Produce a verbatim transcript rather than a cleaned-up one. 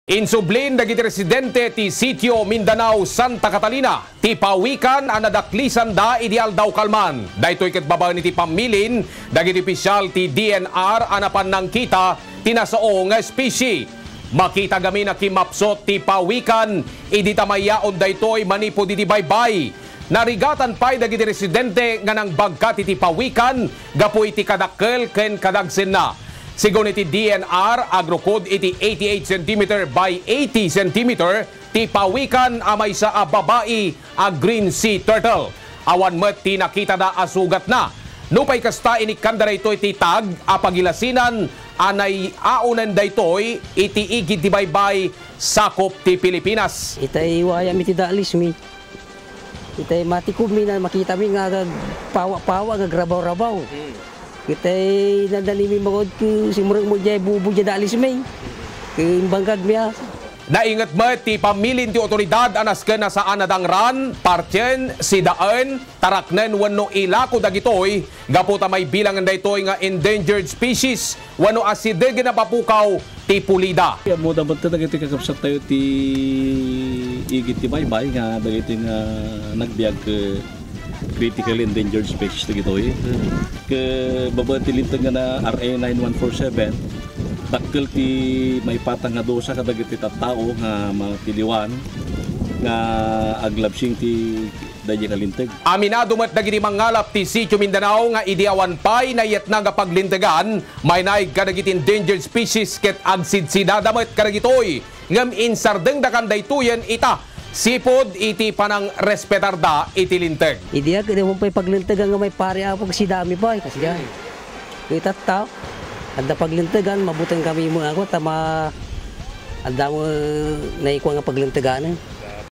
Insublin dagiti residente ti Sitio Mindanao, Santa Catalina. Ti pawikan ang nadaklisan da ideal daw kalman. Daytoy ket babaen ti pamilin dagiti opisyal ti D N R anapan nang kita tinasao nga spesye. Makita gami na kimapsot ti pawikan idi tamayaon daytoy manipo diti baybay. Narigatan pay dagiti residente nga nang bagkat iti pawikan gapu iti kadakkel ken kadagsen na. Sigon iti D N R, agrocode iti eighty-eight centimeter by eighty centimeter, ti pawikan amay sa babae a green sea turtle. Awan met ti nakita da asugat na. Nupay kasta inikanda ito'y ti tag, apagilasinan, anay aunan daytoy iti igid ti baybay sakop ti Pilipinas. Itay wayam iti daalis mi. Itay matikup mi na makita mi nga pawa-pawa nga grabaw-rabaw. Hmm. Kita'y nadali mi magod ko si murag mo dyan bubo dyan dalis may. Kimbangkad miya. Naingat mo ti pamilin ti otoridad anas ka na sa anadangran, partyen, sidaan, taraknen wano ilako dagitoy, gaputa may bilangan daytoy nga endangered species, wano asideg na papukaw ti pulida. Kaya mo dapat na dagiti kakapsat tayo ti igit ti baybay nga dagiti nga nagbiag ka critical endangered species na gitoy. Mm-hmm. Ke babaan ti lintag nga na R A nine one four seven, dakkel ti may patang nga dosa kadagiti tattao nga matiliwan nga aglabsing ti daydi kalintag. Aminado met dagiti mangalap ti Sitio Mindanao nga idiawan pay na yet nga paglintegan, may naig kadagiti endangered species ket agsidsidada met kadagitoy ngem insardeng dakan daytoyen ita. Sipod iti panang respetar da iti linteg. Idi ag iti mo pay paglintegan nga may pare apog si dami pa kasi diyan. Kita tao adda paglintegan mabutan kami mo ako tama adda mo naikuha nga paglintegan.